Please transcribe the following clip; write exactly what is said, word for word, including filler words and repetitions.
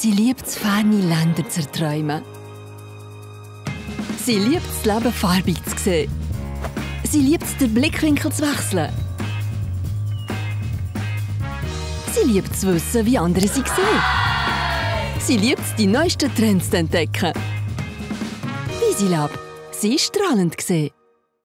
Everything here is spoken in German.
Sie liebt es, ferne Länder zu erträumen. Sie liebt es, das Leben farbig zu sehen. Sie liebt es, den Blickwinkel zu wechseln. Sie liebt es, zu wissen, wie andere sie sehen. Sie liebt es, die neuesten Trends zu entdecken. Wie sie lebt, sie ist strahlend gesehen.